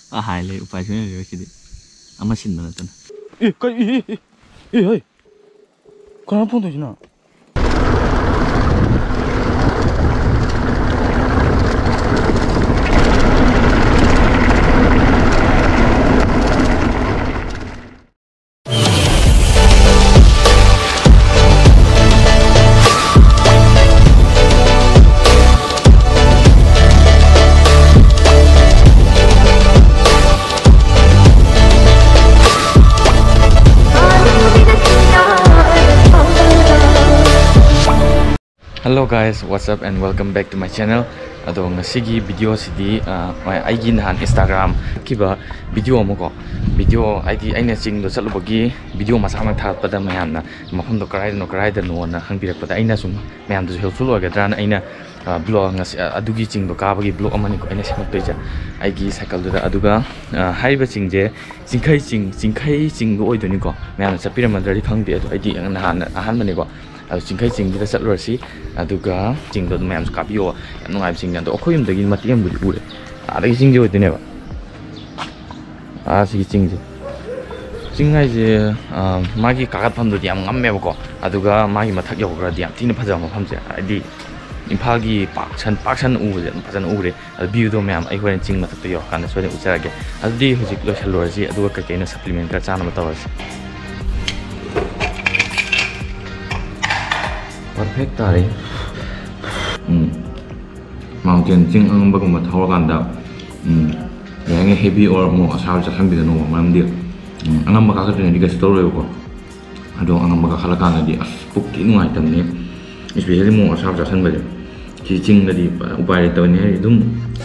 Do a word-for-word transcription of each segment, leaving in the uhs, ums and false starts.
아 하이래 우파이 중에 여기디 아마 신나는 이 까이 이 이 그런 폰도 지나 Hello guys, what's up and welcome back to my channel. Ado ngasigi video sidi aigi nahan Instagram kiba video amoko video aigi aina ching do chalubagi video masa ma tha pada mayamna mafam do karai no karai da no na hangbirak pada aina sum mayam do helpful ogadra na aina blog ngas adugi ching do kabagi blog amani ko aina semak peja aigi cycle do aduga haiba ching je jingkhai ching jingkhai ching do oidoni ko mayam chapira mandari khangde ado aigi nahan ahan mani ko adu jingkhai ching da chalurasi aduga ching do mayam kabiyo nungai ching do okhoyum dagi mati am budi ure adagi ching je oidone ba 아 시기 찡지 찡하이지 아 마기 가갑함도 디암 감매보고 아두가 마기 마탁 여고라 디암 티는 파자마 팜제 아디 임파기 빡찬 빡찬 우우제 파잔 우우레 뷰도 매암 아이고엔 찡 마탁도 여 간다 소리 우차게 아디 후직 로샬로지 아두가 그게는 서플리멘트 가 짜나 마타와스 퍼펙트하리 음 마운틴 찡 응바고 마타와 간다 음 yang heavy or mau asal jalan bisa nunggu malam dia, angan bakal kerja di store itu kok, aduh angan bakal kalah kan di aspuk ini item nih, especially mau asal jalan baca, cicing dari upaya itu nih itu,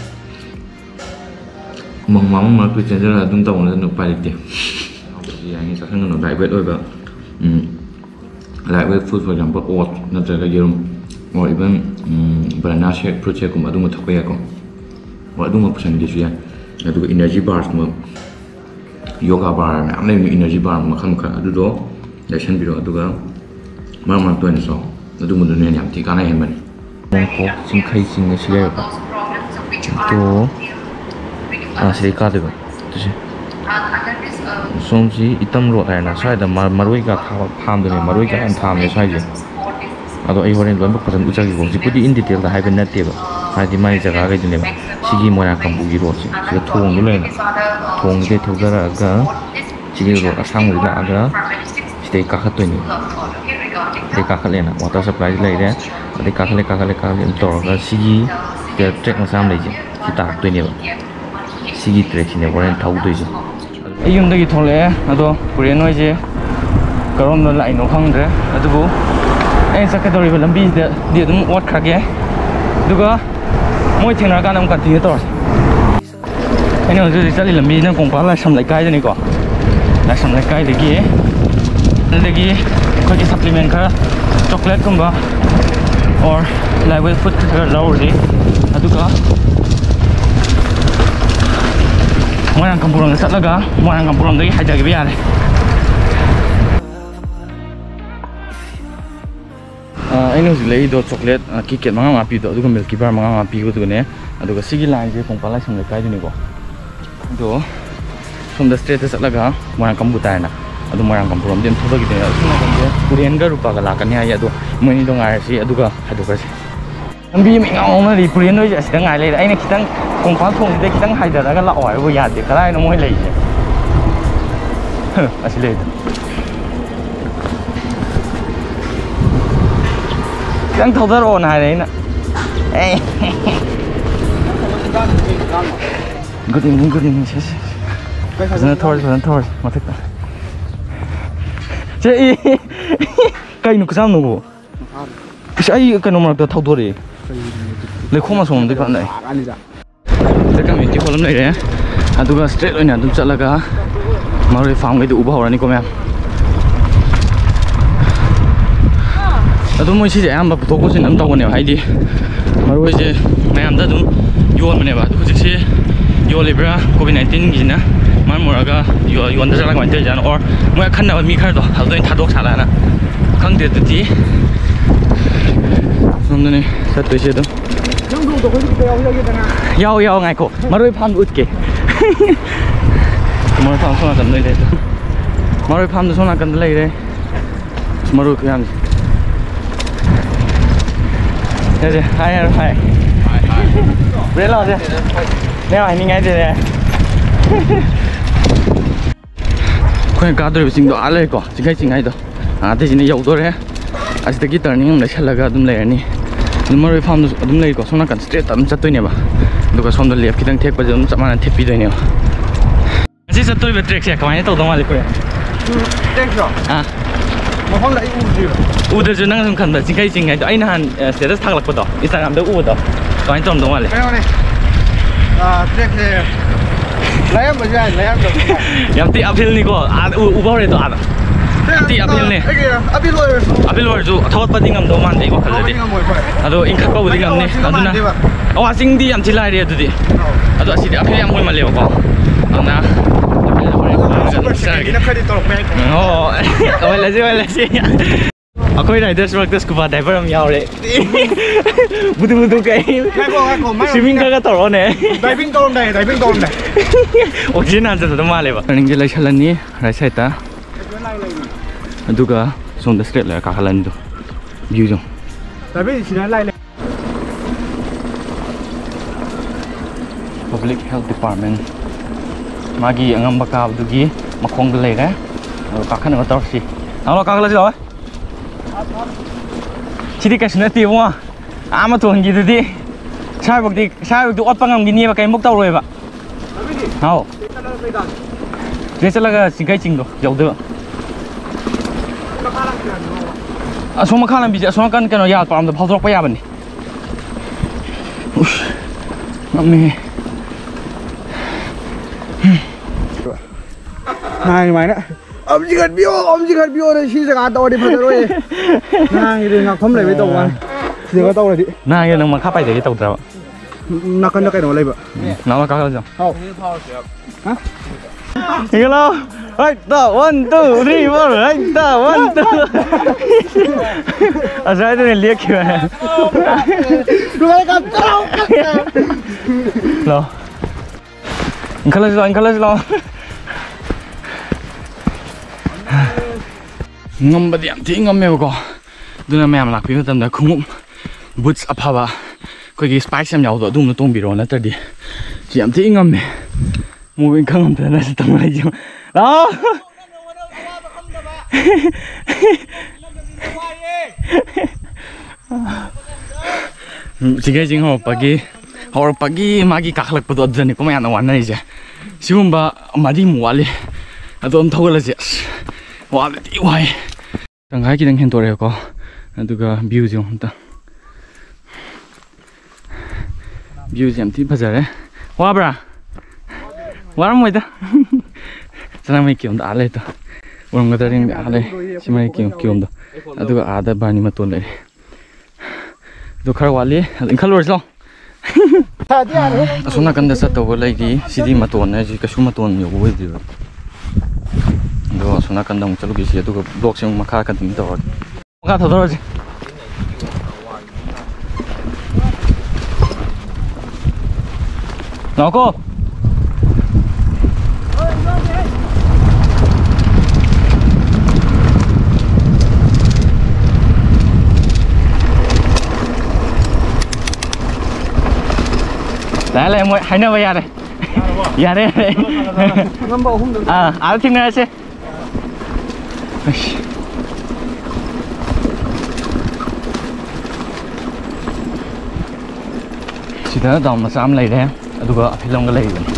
mau mau mau kerja jalan itu tahu nggak upaya itu, yang ini jalan nggak lightweight juga, lightweight food for example oat, nanti lagi rum, or even banana shake project kum aduh mau tak kaya kok, aduh mau pesan dia sih ya. Aduh energy bar semua yoga bar mana ada energy bar makan makan aduh do lesson biru aduh kan mana mana tuan so aduh mudah ni yang tiga na hebat mengko singkai singnya sih apa itu asli kado tu sih somsi hitam roh ayana saya ada marui ka tham tu ni marui ka yang tham ni saya je aduh ayo orang luar berpesan ucap gitu sih putih in detail dah hai benar tiba hari di mana jaga ke dunia sigi moya kambugi roh sih sih thong dulu na thong de thogara aga sigi roh asam dulu aga stay kahat tu ni stay kahat lena water supply lagi deh stay kahat le kahat le kahat le tor aga sigi ke trek asam lagi kita tu ni sigi trek ni orang tahu tu je ayam lagi thole aduh kurian aja karom nol lain orang deh aduh bu eh sakit dari lambi dia dia tu wat kage juga mỗi thiên là cái năm cần tiền thôi, anh em rồi sẽ đi làm gì nó cũng phải là sắm lại cái cho này có, là sắm lại cái để kia, để kia có cái supplement cả, chocolate cũng có, or like with food lower đi, à đúng không? Mọi người cầm bùrong rất là cả, mọi người cầm bùrong đấy hay chơi cái gì vậy? anh nói lấy đồ chocolate KitKat mang ngapi do aduga Milky Bar mang ngapi ko ne aduga sigi line je kong pala sam le kai ni ko do from the straight satlaga morang kambuta na adu morang kampuram den thoba gi de suna kan je Korean ga rupa ga la kan ya adu mani do ngai si aduga aduga si ambi mi ngau na ri Korean no ja sidang ngai le ai ne kitang kong pa thong de kitang hai da ga la oi bo ya de kalai no moi le ha asile đang thâu rất ồn này đấy nè, good evening, good evening, nó thôi, nó thôi, mà thích à, chị, cái nó cái sao nó bộ, cái cái nó mà được thâu thôi đi, lấy không mà xuống được con này, tất cả những cái phần này đấy, à tụi straight rồi nè, tụi chắc là cả, mà rồi farm cái tụi bảo là này con em. aduh mau sih saya ambil toko sih nanti tahu nih Heidi, baru aja main amda tuh jual mana bah, tuh sih jual libra COVID nineteen gini na, mana muraga jual jual dasar lagi macam jangan, or mau kan nak mikir tuh, hal tu yang thadok salah na, kang dia tuh ti, namanya satu sih tuh, yau yau ngai ko, baru paham ut ke, Maroi farm sona kan lei de. Maroi farm da sona kan lei de. Maroi ku yam. Thế chứ, hai hai hai. Biết lo chứ. Nếu anh ngay thế này. Khuyên cá tôi bị sinh đó lấy có, chỉ cái chỉ ngay đó. À thế chỉ này dầu tôi đấy. À thì cái turning ông lấy chả là cái đâm lấy này. Nhưng mà rồi farm đâm lấy có, xong nó cần straight tầm chặt tôi nè bà. Lúc đó xong đó liệp khi đang thép bây giờ nó chậm mà thép đi rồi nè. Chỉ chặt tôi bị trek xe, cái này tàu tàu mà lấy cái. Trek rồi. À. Mà không lại u gì. U được chứ năng dùng khẩn đó, chỉ cái chỉ ngay đó. Anh hàn status thắc lạc vào đó, Instagram đó u đó. Cái này tàu tàu mà lấy. Cái này. À trek xe. Lấy em mà chơi, lấy em được. Yang ti uphill ni ko, ah u bao rồi đó à. Ti uphill ni. Uphill rồi. Uphill rồi chứ, thawat pa ding am do man dei ko khal di. Ado in khat pa ding am ni. Aduna. Awa sing di am chilai re adudi. Ado asi di uphill am moi ma le ko. Ana. Ini kredit tolong meg. Oh, wala si wala si. Ako yung riders work this scuba diver am yaw re. Budu-budu kay. Swimming ka ka toro ne. Diving tolong dai, diving tolong dai. Oxygen an sa to male ba. Ning jelai chalan ni right side ta. Aduga som the straight la ka halan do. View jong. Diving sina lai le. Public Health Department. Magi angam baka dugi makhong le ga. Ka khan ma tor si. Alo ka kala si lo. Chidi ka sna ti wa. Ama ton gi di. Sai bok di, sai bok du ot pangam gi ni ba kai mok taw roi ba. Hao. Dia chala singkai ching do, jauh do. Asoma khalam bi asoma kan kan ya param da phawrok pa ya ban ni. Ush. Ngam Này mày đó. Ông chỉ cần bio, ông chỉ cần bio này xin ra tàu đi phải rồi. Này thì ngọc thấm lại với tàu anh. Thì có tàu này chị. Nah, ya nang makha pai de tau tra. Nó cần nó cái nó lấy vậy. Nó ka ka jong. Không. Hả? Hello. Right, one, two, three, four. Right, one, two. À sai đây liếc kìa. Rồi cầm tao. Lo. Anh khala lo, anh khala lo. Ngam ba diam thi ngam me ko. Duna mem lak pi tam da khungum. Boots aphawa. Koi gi spice am yaw do dum no tong bi ro na ta di. Diam thi ngam me. Mu bin khang am ta na tam lai ju. Đó. Sige jing ho pagi. Hor pagi magi kaklak pu do jani ko ma na wan nai je. Siumba madi mu wali. Adom thogala je. Wa di wai. Tang hai ki dang hen to re ko. Aduga view jong ta. View jam ti phajare. Wa bra. Wa moi da. Sana mai kiom da le ta. Uram ga daring da le. Simai kiom kiom da. Aduga ada bani ma ton le. Du khar wali, in khalor lo. Asuna kan da sa to lai di sidi ma ton ne ji ka su ma ton yo we di. Do asuna kan dang chalu gi si aduga block sing ma kha kan tin to. Ka tho tho ji. Nó cô. Đấy là mọi hai nơi bây giờ này. Dạ đây đây. Ngâm bộ không được. À, áo thêm này xem. Chỉ đó dòng mà xám lấy đấy. Tôi có phải lông cái lấy rồi.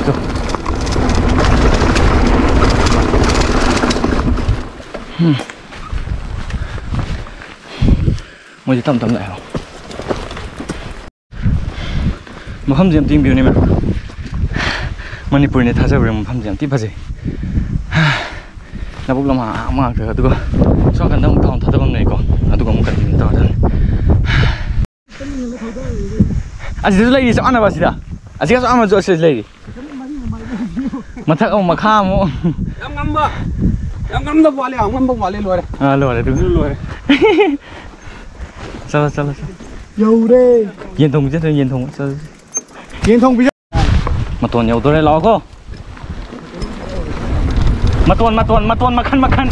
Mới chỉ tầm tầm lại không? Mà không dám tìm biểu này mà. Manipur này thay ra rồi mà không dám tiếp gì. Nó bốc lòng hả mà cái tôi có. Sao cần đâu thòng thật bằng này còn. Tôi có một cái gì to hơn. À chị lấy đi sao ăn à bà chị đã? À chị có sao ăn mà rồi chị lấy đi. Mà thắc ông mà kha mà. Em ngâm bơ. Em ngâm đâu vào liền, ngâm bông vào lên rồi. À rồi đấy đúng rồi. Sao sao sao. Dầu đây. Yên thông chứ thôi yên thông sao. Yên thông bây giờ. Maton yaudore lago. Maton maton maton makan makan.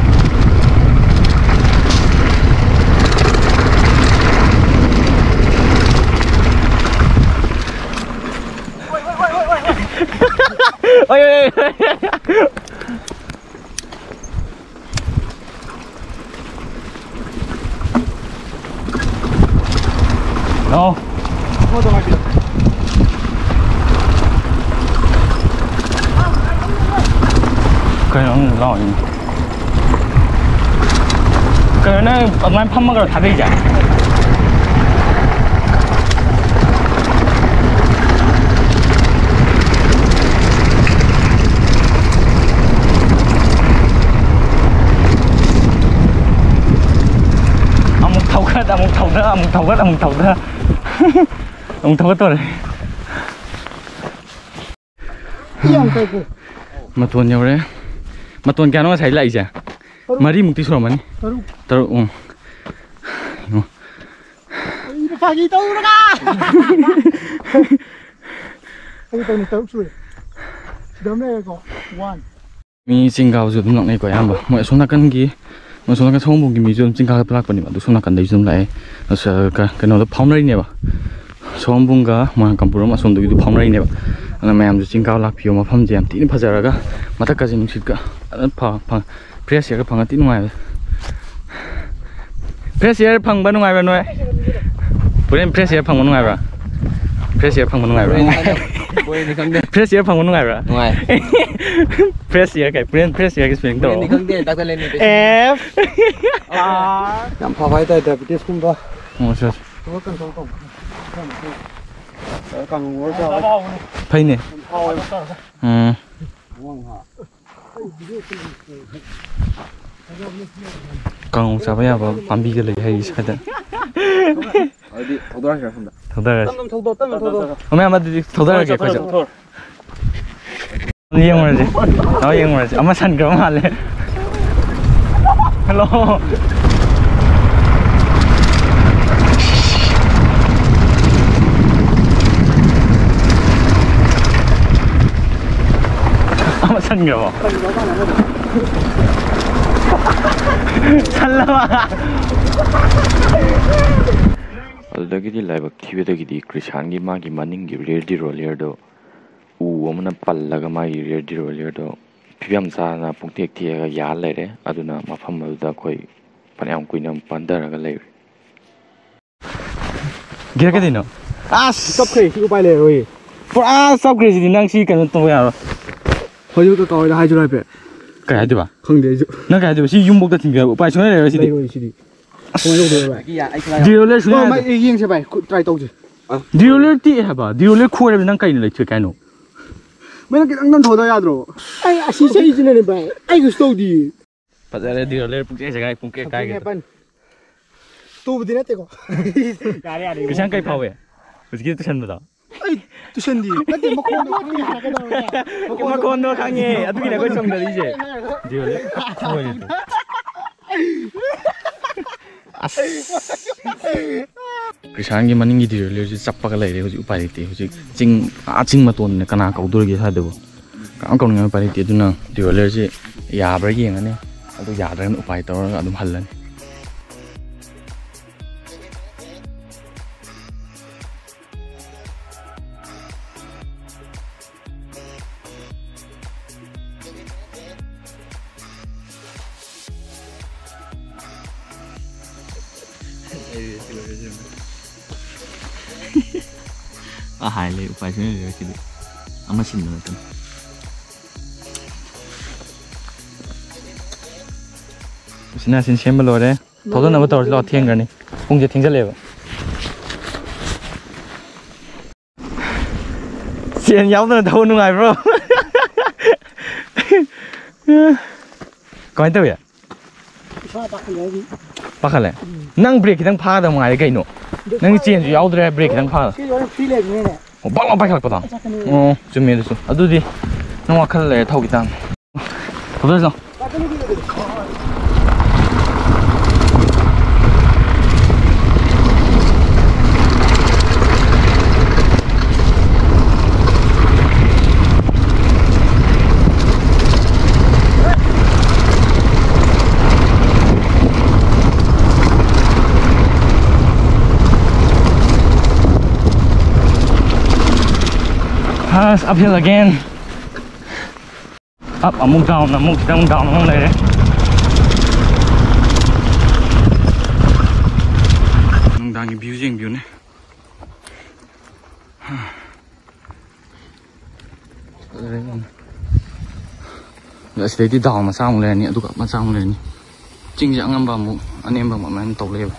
Oi oi oi. No. Foto lagi. Cái nó lo gì? Cái nó ông anh phăm cái thả đi chả? Ông một thầu hết, ông một thầu nữa, ông một thầu hết, ông một thầu nữa, ông thầu hết tôi này. Mà tuần nhau đấy. Mà tuần kia nó thấy lại chả? Mà đi một tí số mà đi. Tao ừ. Phải đi đâu nữa cả. Cái tao này tao suy. Đâm này có one. Mi singgah juga tu nak naik kau yang bah. Mau sona kan gi, mau sona kan semua mungkin mi juga singgah pelak pani bah. Tu sona kan dah juga lai. Asa kan kan ada palm lari ni bah. Semua bunga, mana kampur rumah sonda itu palm lari ni bah. Anak mayam juga singgah lak pion mah palm jam. Tini pasar aga, mata kasih nungsit ka. Anak pa pa, press ya ka pangat tini ngai. Press ya pang banu ngai banu. Boleh press ya pang banu ngai bah. Press ya pang banu ngai bah. Boleh ni kan dia. Press ya pang banu ngai bah. Ngai. Press ya kayak press press ya kisah itu. Ni kan dia tak ada ni. F. Ah. Yang pawai dah dah betul pun dah. Oh sure. Kau kan kau kau. Kau kan ngor dah. Phải nè. Ừ. Còn sao bây giờ bám bi cái này hay sao đấy? 어디 도도라시라 한다. 도도라. 땀 도도 땀 도도. 엄마 아마 도도라 게 거죠. 이형 뭐지? 나 이형 뭐지? 엄마 산 그럼 할래. 헬로. 엄마 산 그럼. 살라와. Aldagidi live activity Krishan gi magi maning gi rear di roller do u amana pallaga magi rear di roller do phibam sa na pungtek thiaga ya lere aduna mafam da koi panyam kuinam pandaraga lere gira cái gì nữa? 아, 섭크레 이거 빨리 해. 로이. 아, 섭크레 gì năng si cái tôi à? 허유도 거기다 해 주라 배. cái này được ba? không để cho. nó cái này si dùng một cái thằng kia, bài số này là gì? đây rồi gì? không ai được rồi. điều lên số 어, này. 막 이기행 세 봐. 트라이 떠지. điều lên tí hả bà? điều lên khua này năng cái này là chưa cái nào? 맨날 cái năng thổ đó rồi. ai à xí xí gì này vậy? ai cái số đi? bây giờ là điều lên cũng cái cái cũng cái cái cái. 또 어디 냈대 거? cái sáng cây phao vậy? cái gì tôi xem được 아이, 두셨니? 근데 뭐 코너 강의 하거든. 뭐 코너 강의 아두기 내가 정답 이제. điều lên. cái sáng cái mình nghĩ điều lên chỉ sắp cái này thì phải đi thì chính à chính mà tuần này cái nào cầu đôi cái sao được? cái con này phải đi tu nào điều lên chỉ giả bây giờ này, tôi giả ra nó phải tao nó đúng hẳn lên. 아, 하이래 오빠 저는 이렇게 아마 신는 거. xin xin xem bao lâu đấy, thôi nó bắt đầu lo thiên rồi này, không chỉ thiên rất nhiều. Xin giáo tôi thâu nó ngay bro. Có anh đâu vậy? Bắt hả lại? Năng break thì đang phá đâu ngoài cái nọ. Năng chiên giáo tôi break thì đang phá. 어, 빨리 빨리 갈 거다. 어, 좀 해줘. 아, 두디. 너무 아칼래 타고 있다. 도대서. Us uphill again. Up among down, among down, down among này đấy. Nông đang cái view riêng view này. Giờ sẽ đi đào mà sao một lần nữa, tôi gặp mà sao một lần nữa. Chính dạng ngâm vào một anh em vào mọi người tàu lên.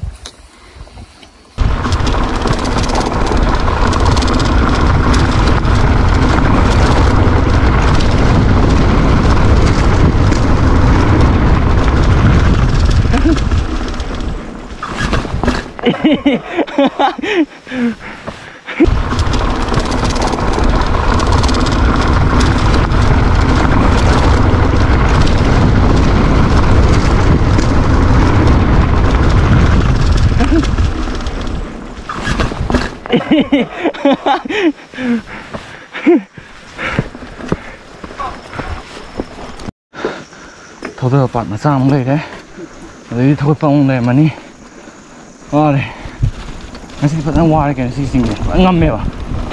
Thôi bây giờ bạn mà sao không đây đấy. Đấy thôi phong này mà đi. Qua đây. Nó sẽ vẫn qua đây cái xinh xinh này, vẫn ngâm mèo à.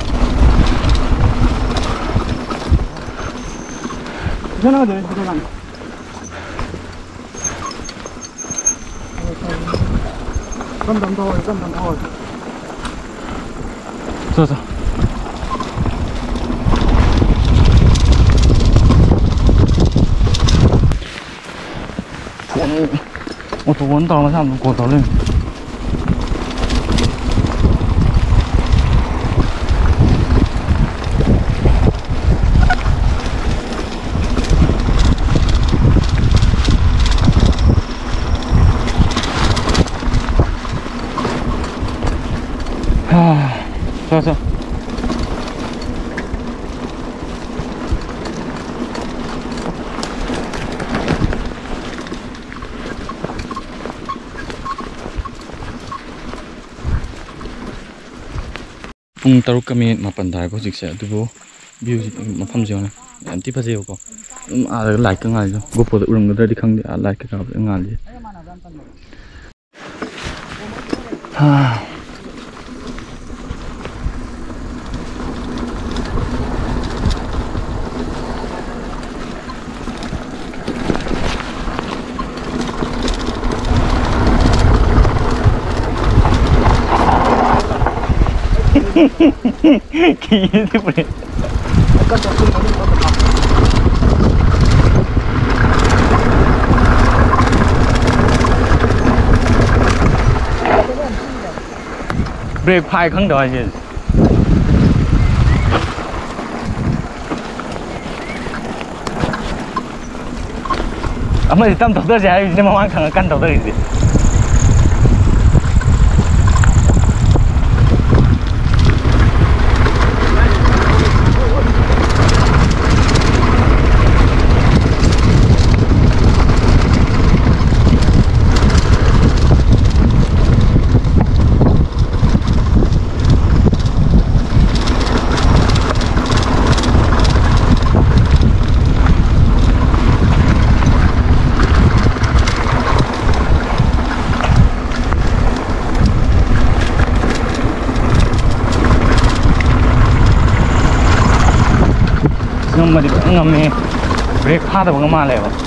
Thế nào đấy, tôi làm. Cầm cầm thôi, cầm cầm thôi. Rồi rồi. Ủa, tôi muốn tàu mà sao nó cột tàu lên. Sao sao? Pung taruk kami mapan dai ko jikse adubo view mafam jona anti phajeo ko a like ka ngal go po urum gadra di khang a like ka ngal ji ha Kayaknya itu boleh. Break phai khăng đòi gì. Amma di tam dokter saya ini memang khăng kan dokter ini. ngâm mà đi ngâm đi break pha được ngâm mà lại vậy.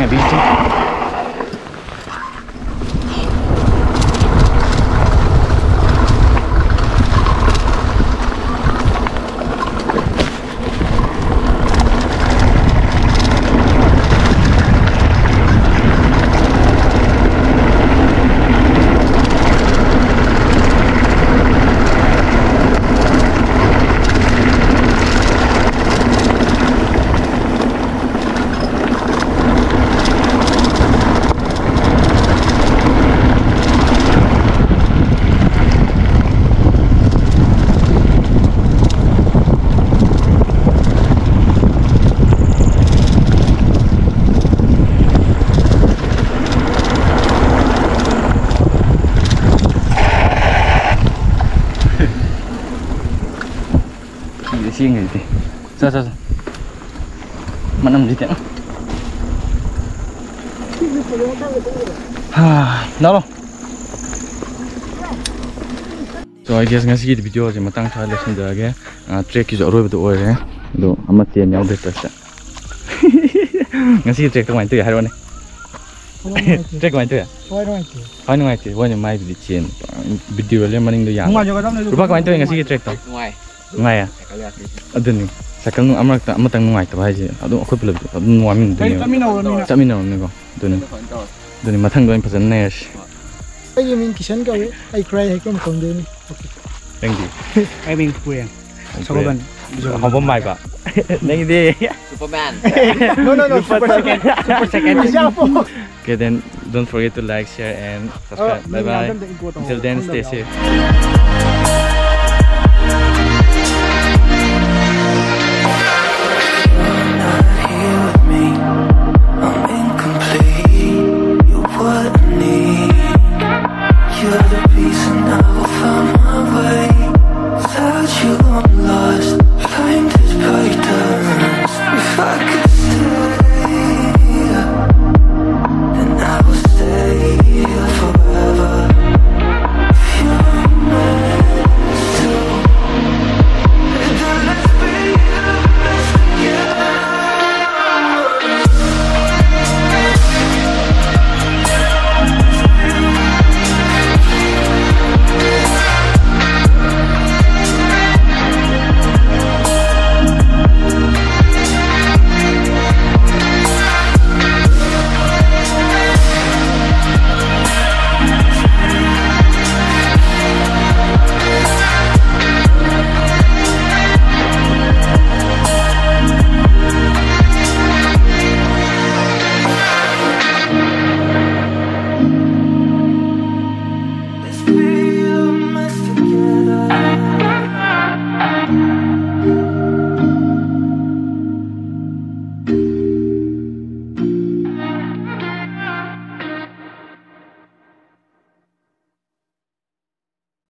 ꯅꯨꯡꯉꯥꯏꯕꯒꯤ ꯆꯤꯡ siêng này thì ra ra mà nằm gì thế ha đó rồi so I guess ngasi ki video je matang tha lesson da ge trek ki zo ro bi do ore do ama tian yaw de ta sa ngasi trek to mai tu hai ro ne trek mai tu ya Why don't you? hai ngai ti wa ne mai bi chen video le maning do ya Không mà cho cái đó này. ru ba ka mai tu ngasi ki trek to Ngoài. ngai à aduni sakal nu amrak ta amatang nu ngai ta hai je adu khoi pula nu wa min Hey, du let me know, let me know. chami no ne ko duni duni mathang do in phasan ne Hey, you mean Kishan ka? I cry, I come from there. thank you I mean Kuya. Sakoban. không có mai ba nang di Superman. No, no, no. Super second. Super second. okay then don't forget to like share and subscribe bye bye until then stay safe